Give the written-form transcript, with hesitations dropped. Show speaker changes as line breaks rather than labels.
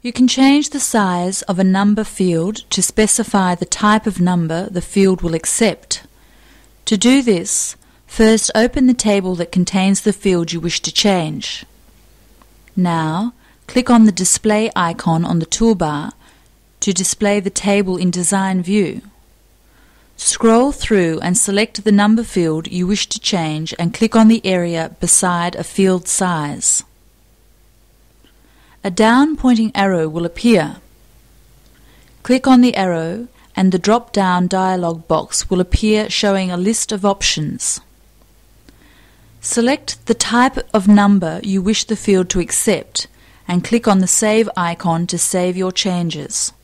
You can change the size of a number field to specify the type of number the field will accept. To do this, first open the table that contains the field you wish to change. Now, click on the display icon on the toolbar to display the table in Design View. Scroll through and select the number field you wish to change and click on the area beside a field size. A down pointing arrow will appear. Click on the arrow and the drop-down dialog box will appear showing a list of options. Select the type of number you wish the field to accept and click on the Save icon to save your changes.